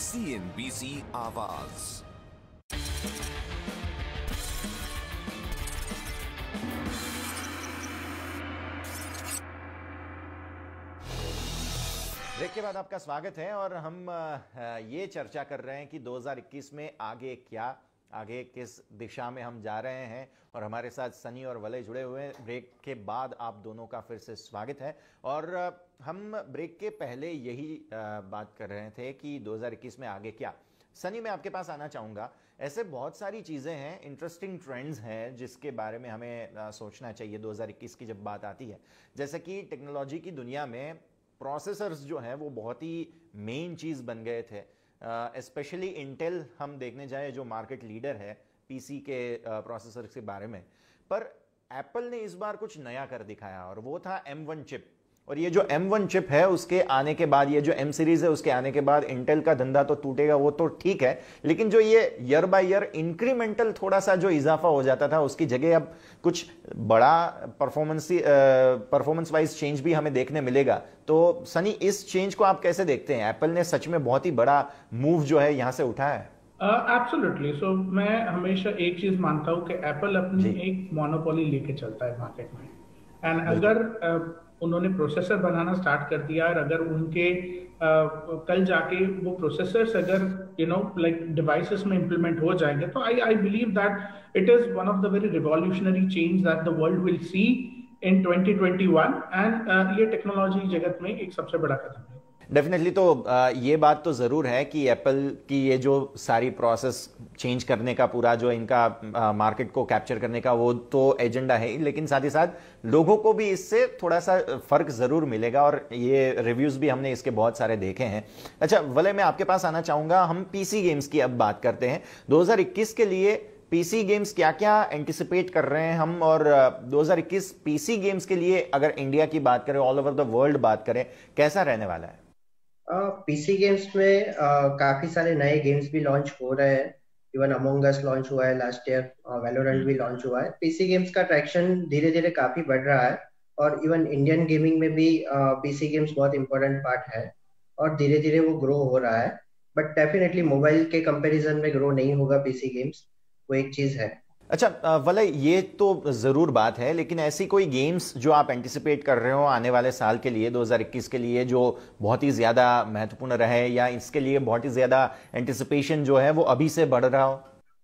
CNBC आवाज। Break के बाद आपका स्वागत है और हम ये चर्चा कर रहे हैं कि 2021 में आगे क्या, आगे किस दिशा में हम जा रहे हैं। और हमारे साथ सनी और वलय जुड़े हुए हैं। ब्रेक के बाद आप दोनों का फिर से स्वागत है। और हम ब्रेक के पहले यही बात कर रहे थे कि 2021 में आगे क्या। सनी, मैं आपके पास आना चाहूँगा। ऐसे बहुत सारी चीज़ें हैं, इंटरेस्टिंग ट्रेंड्स हैं जिसके बारे में हमें सोचना चाहिए 2021 की जब बात आती है। जैसे कि टेक्नोलॉजी की दुनिया में प्रोसेसर्स जो हैं वो बहुत ही मेन चीज़ बन गए थे। स्पेशली इंटेल हम देखने जाए जो मार्केट लीडर है पीसी के प्रोसेसर के बारे में, पर एप्पल ने इस बार कुछ नया कर दिखाया और वो था M1 चिप। और ये जो M1 चिप है उसके आने के बाद, ये जो M सीरीज है उसके आने के बाद इंटेल का धंधा तो टूटेगा, वो तो ठीक है, लेकिन जो ये ईयर बाय ईयर इंक्रीमेंटल थोड़ा सा जो इजाफा हो जाता था उसकी जगह अब कुछ बड़ा परफॉर्मेंस वाइज चेंज भी हमें देखने मिलेगा। तो सनी, इस चेंज को आप कैसे देखते हैं? एप्पल ने सच में बहुत ही बड़ा मूव जो है यहां से उठाया है। एब्सोल्युटली। सो मैं हमेशा एक चीज मानता हूँ कि एप्पल अपनी एक मोनोपोली लेके चलता है मार्केट में। एंड अगर उन्होंने प्रोसेसर बनाना स्टार्ट कर दिया और अगर उनके कल जाके वो प्रोसेसर्स अगर लाइक डिवाइसेस में इम्प्लीमेंट हो जाएंगे तो I believe that it is one of the very revolutionary change that the world will see in 2021। And ये टेक्नोलॉजी जगत में एक सबसे बड़ा कदम है। डेफिनेटली। तो ये बात तो ज़रूर है कि एप्पल की ये जो सारी प्रोसेस चेंज करने का पूरा जो इनका मार्केट को कैप्चर करने का वो तो एजेंडा है, लेकिन साथ ही साथ लोगों को भी इससे थोड़ा सा फर्क ज़रूर मिलेगा और ये रिव्यूज़ भी हमने इसके बहुत सारे देखे हैं। अच्छा वलय, मैं आपके पास आना चाहूँगा। हम पीसी गेम्स की अब बात करते हैं। 2021 के लिए पीसी गेम्स क्या क्या एंटिसिपेट कर रहे हैं हम, और 2021 पीसी गेम्स के लिए अगर इंडिया की बात करें, ऑल ओवर द वर्ल्ड बात करें, कैसा रहने वाला है? पीसी गेम्स में काफी सारे नए गेम्स भी लॉन्च हो रहे हैं। इवन अमोंग अस लॉन्च हुआ है लास्ट ईयर, वैलोरेंट भी लॉन्च हुआ है। पीसी गेम्स का ट्रैक्शन धीरे धीरे काफी बढ़ रहा है और इवन इंडियन गेमिंग में भी पीसी गेम्स बहुत इंपॉर्टेंट पार्ट है और धीरे धीरे वो ग्रो हो रहा है। बट डेफिनेटली मोबाइल के कंपैरिजन में ग्रो नहीं होगा पीसी गेम्स, वो एक चीज है। अच्छा वलय, ये तो जरूर बात है, लेकिन ऐसी कोई गेम्स जो आप एंटिसिपेट कर रहे हो आने वाले साल के लिए, 2021 के लिए, जो बहुत ही ज्यादा महत्वपूर्ण रहे या इसके लिए बहुत ही ज्यादा एंटिसिपेशन जो है वो अभी से बढ़ रहा हो?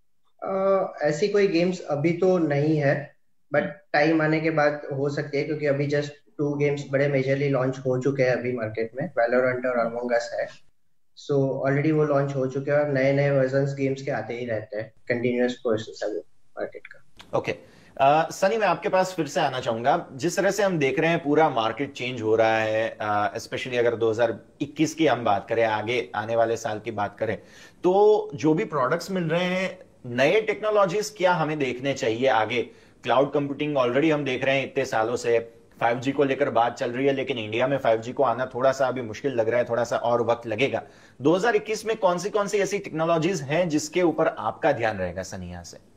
ऐसी कोई गेम्स अभी तो नहीं है, बट टाइम आने के बाद हो सकती है, क्योंकि अभी जस्ट 2 गेम्स बड़े मेजरली लॉन्च हो चुके हैं अभी मार्केट में, वैलोरेंट और अमोंग अस है। सो ऑलरेडी वो लॉन्च हो चुके हैं और नए नए वर्जन्स गेम्स के आते ही रहते हैं, कंटिन्यूअस प्रोसेस है मार्केट का। ओके सनी, मैं आपके पास फिर से आना चाहूंगा। जिस तरह से हम देख रहे हैं पूरा मार्केट चेंज हो रहा है, स्पेशली अगर 2021 की हम बात करें, आगे आने वाले साल की बात करें, तो जो भी प्रोडक्ट्स मिल रहे हैं, नए टेक्नोलॉजीज क्या हमें देखने चाहिए आगे? क्लाउड कंप्यूटिंग ऑलरेडी हम देख रहे हैं इतने सालों से, 5G को लेकर बात चल रही है, लेकिन इंडिया में 5G को आना थोड़ा सा अभी मुश्किल लग रहा है, थोड़ा सा और वक्त लगेगा। 2021 में कौन सी ऐसी टेक्नोलॉजीज हैं जिसके ऊपर आपका ध्यान रहेगा सनी यहां से?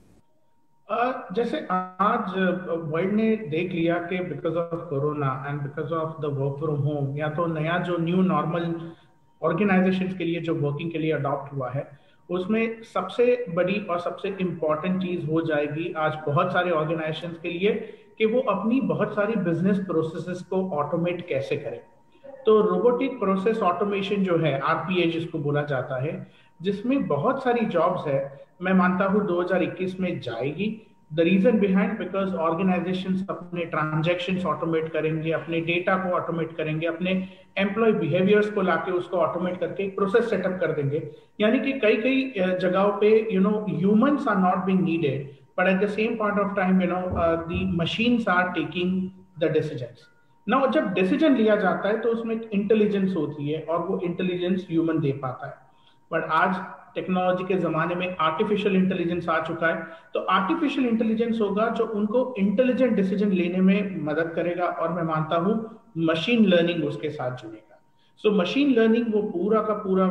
जैसे आज वर्ल्ड ने देख लिया कि because of corona and because of the work from home, या तो नया जो न्यू नॉर्मल ऑर्गेनाइजेशंस के लिए जो वर्किंग के लिए अडॉप्ट हुआ है, उसमें सबसे बड़ी और सबसे इम्पॉर्टेंट चीज हो जाएगी आज बहुत सारे ऑर्गेनाइजेशंस के लिए कि वो अपनी बहुत सारी बिजनेस प्रोसेसेस को ऑटोमेट कैसे करें। तो रोबोटिक प्रोसेस ऑटोमेशन जो है, आरपीए जिसको बोला जाता है, जिसमें बहुत सारी जॉब्स है, मैं मानता हूँ 2021 में जाएगी। The reason behind, because organisations अपने ट्रांजैक्शंस ऑटोमेट करेंगे, अपने डेटा को ऑटोमेट करेंगे, अपने एम्प्लॉय बिहेवियर्स को लाके उसको ऑटोमेट करके एक प्रोसेस सेटअप कर देंगे। यानी कि कई कई जगहों पे humans are not being needed, but at the same point of time the machines are taking the decisions. ना जब डिसीजन लिया जाता है तो उसमें एक इंटेलिजेंस होती है और वो इंटेलिजेंस ह्यूमन दे पाता है। बट आज टेक्नोलॉजी के जमाने में आर्टिफिशियल इंटेलिजेंस आ चुका है, तो आर्टिफिशियल इंटेलिजेंस होगा जो उनको इंटेलिजेंट डिसीजन लेने में मदद करेगा, और मैं मानता हूं मशीन लर्निंग उसके साथ जुड़ेगा। सो मशीन लर्निंग वो पूरा का पूरा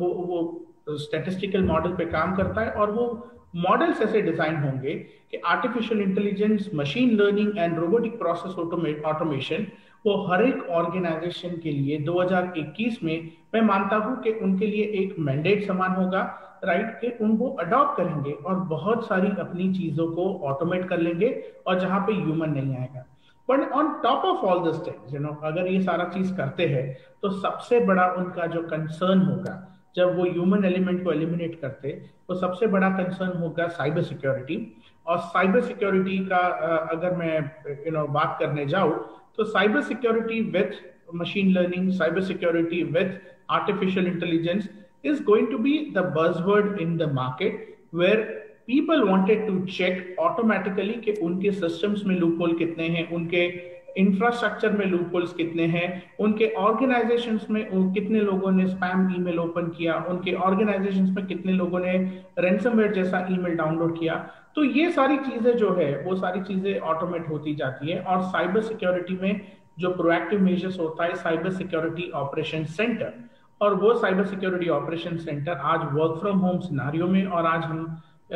वो स्टैटिस्टिकल मॉडल पे काम करता है, और वो मॉडल्स ऐसे डिजाइन होंगे कि artificial intelligence, machine learning and robotic process automation वो हर एक ऑर्गेनाइजेशन के लिए 2021 में मैं मानता हूं कि उनके लिए एक मैंडेट समान होगा, राइट, कि उनको अडॉप्ट करेंगे और बहुत सारी अपनी चीजों को ऑटोमेट कर लेंगे और जहां पे ह्यूमन नहीं आएगा। But on top of all this things, अगर ये सारा चीज करते हैं तो सबसे बड़ा उनका जो कंसर्न होगा, जब वो ह्यूमन एलिमेंट को एलिमिनेट करते, तो सबसे बड़ा कंसर्न होगा साइबर सिक्योरिटी। और साइबर सिक्योरिटी का अगर मैं बात करने जाऊं, तो cyber security with machine learning, cyber security with artificial intelligence is going to be the buzzword in the market, where people wanted to check automatically कि उनके systems में loophole कितने हैं, उनके इंफ्रास्ट्रक्चर में लूपहोल्स कितने हैं, उनके ऑर्गेनाइजेशंस में कितने लोगों ने स्पैम ईमेल ओपन किया, उनके ऑर्गेनाइजेशंस में कितने लोगों ने रैंसमवेयर जैसा ईमेल डाउनलोड किया। तो ये सारी चीजें जो है वो सारी चीजें ऑटोमेट होती जाती है। और साइबर सिक्योरिटी में जो प्रोएक्टिव मेजर्स होता है साइबर सिक्योरिटी ऑपरेशन सेंटर, और वो साइबर सिक्योरिटी ऑपरेशन सेंटर आज वर्क फ्रॉम होम सिनारियो में, और आज हम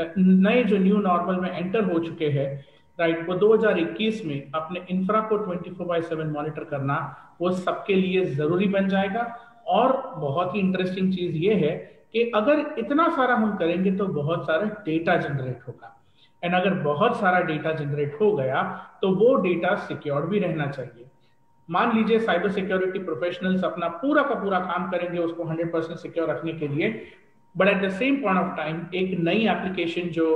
नए जो न्यू नॉर्मल में एंटर हो चुके हैं, राइट, वो 2021 में अपने इंफ्रा को 24/7 मॉनिटर करना वो सबके लिए जरूरी बन जाएगा। और बहुत ही इंटरेस्टिंग चीज ये है कि अगर इतना सारा हम करेंगे तो बहुत सारा डेटा जनरेट होगा, एंड अगर बहुत सारा डेटा जनरेट हो गया तो वो डेटा सिक्योर भी रहना चाहिए। मान लीजिए साइबर सिक्योरिटी प्रोफेशनल्स अपना पूरा का पूरा काम करेंगे उसको 100% सिक्योर रखने के लिए, but at the same point of time एक नई एप्लीकेशन जो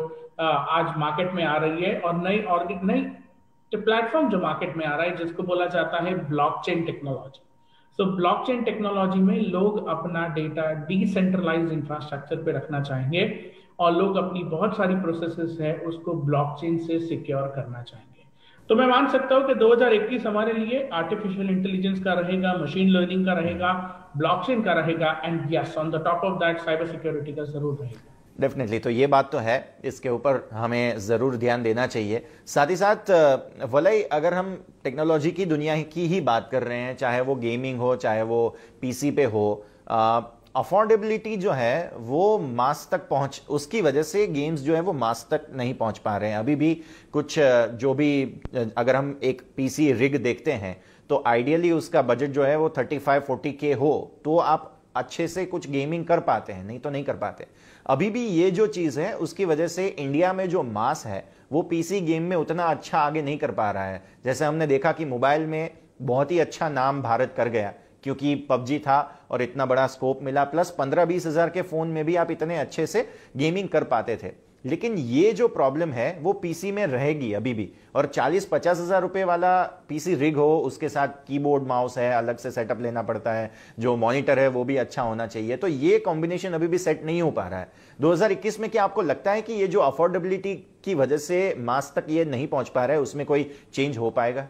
आज मार्केट में आ रही है, और नई प्लेटफॉर्म जो मार्केट में आ रहा है जिसको बोला जाता है blockchain technology. So blockchain technology में लोग अपना डेटा डिसेंट्रलाइज्ड इंफ्रास्ट्रक्चर पे रखना चाहेंगे, और लोग अपनी बहुत सारी प्रोसेसेस है उसको ब्लॉकचेन से सिक्योर करना चाहेंगे। तो मैं मान सकता हूं कि 2021 हमारे लिए आर्टिफिशियल इंटेलिजेंस का रहेगा, मशीन लर्निंग का रहेगा, ब्लॉकचेन का रहेगा, and yes on the top of that cyber security का जरूर रहेगा। डेफिनेटली, तो ये बात तो है, इसके ऊपर हमें ज़रूर ध्यान देना चाहिए। साथ ही साथ वलय, अगर हम टेक्नोलॉजी की दुनिया की ही बात कर रहे हैं, चाहे वो गेमिंग हो चाहे वो पीसी पे हो, अफोर्डेबिलिटी जो है वो मास तक पहुंच, उसकी वजह से गेम्स जो है वो मास तक नहीं पहुंच पा रहे हैं अभी भी। कुछ जो भी, अगर हम एक पीसी रिग देखते हैं तो आइडियली उसका बजट जो है वो 35-40K हो तो आप अच्छे से कुछ गेमिंग कर पाते हैं, नहीं तो नहीं कर पाते। अभी भी ये जो चीज है उसकी वजह से इंडिया में जो मास है वो पीसी गेम में उतना अच्छा आगे नहीं कर पा रहा है। जैसे हमने देखा कि मोबाइल में बहुत ही अच्छा नाम भारत कर गया क्योंकि पबजी था और इतना बड़ा स्कोप मिला, प्लस 15-20 हजार के फोन में भी आप इतने अच्छे से गेमिंग कर पाते थे। लेकिन ये जो प्रॉब्लम है वो पीसी में रहेगी अभी भी, और 40-50 हजार रुपए वाला पीसी रिग हो, उसके साथ कीबोर्ड माउस है, अलग से सेटअप लेना पड़ता है, जो मॉनिटर है वो भी अच्छा होना चाहिए, तो ये कॉम्बिनेशन अभी भी सेट नहीं हो पा रहा है 2021 में। क्या आपको लगता है कि ये जो अफोर्डेबिलिटी की वजह से मास तक ये नहीं पहुंच पा रहा है उसमें कोई चेंज हो पाएगा?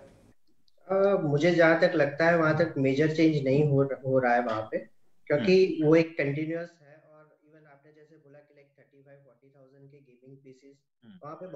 मुझे जहां तक लगता है वहां तक मेजर चेंज नहीं हो रहा है वहां पे, क्योंकि वो एक कंटिन्यूअस है। और इवन आपने जैसे बोला कि लाइक 35-40,000 के गेमिंग पीसीज, वहां पे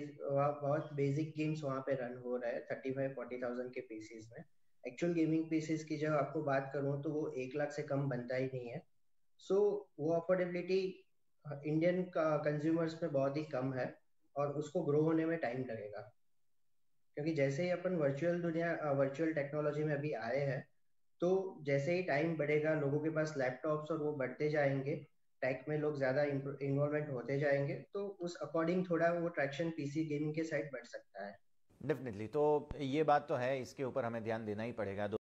बहुत बेसिक गेम्स वहां पे रन हो रहे हैं 35-40,000 के पीसीज में। एक्चुअल गेमिंग पीसीज की जब आपको बात करूं तो वो 1 लाख से कम बनता ही नहीं है। सो वो अफोर्डेबिलिटी इंडियन कंज्यूमर्स में बहुत ही कम है, और उसको ग्रो होने में टाइम लगेगा, क्योंकि जैसे ही अपन वर्चुअल टेक्नोलॉजी में अभी आए हैं, तो जैसे ही टाइम बढ़ेगा लोगों के पास लैपटॉप्स और वो बढ़ते जाएंगे, टेक में लोग ज्यादा इन्वॉल्वमेंट होते जाएंगे, तो उस अकॉर्डिंग थोड़ा वो ट्रैक्शन पीसी गेमिंग के साइड बढ़ सकता है। डेफिनेटली, तो ये बात तो है, इसके ऊपर हमें ध्यान देना ही पड़ेगा।